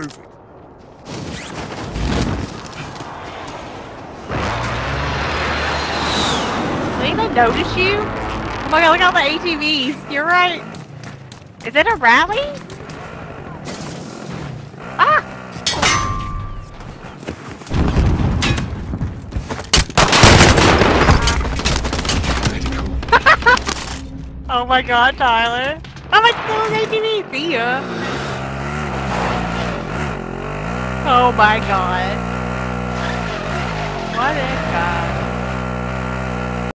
moving. Did they notice you? Oh my god, look at all the ATVs. You're right. Is it a rally? Ah! Oh my god, Tyler. Oh my god, ATV. See ya. Oh my god. What a guy.